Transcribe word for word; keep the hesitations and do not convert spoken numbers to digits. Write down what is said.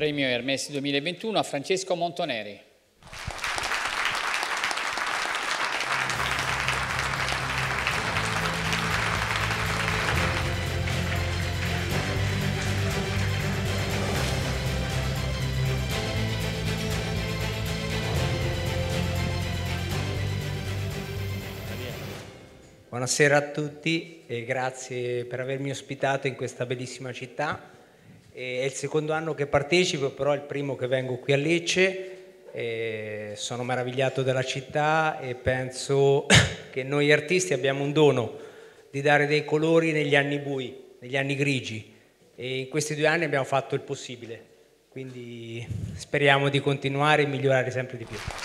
Premio Hermès duemilaventuno a Francesco Montoneri. Buonasera a tutti e grazie per avermi ospitato in questa bellissima città. È il secondo anno che partecipo, però è il primo che vengo qui a Lecce. E sono meravigliato della città e penso che noi artisti abbiamo un dono di dare dei colori negli anni bui, negli anni grigi, e in questi due anni abbiamo fatto il possibile, quindi speriamo di continuare e migliorare sempre di più.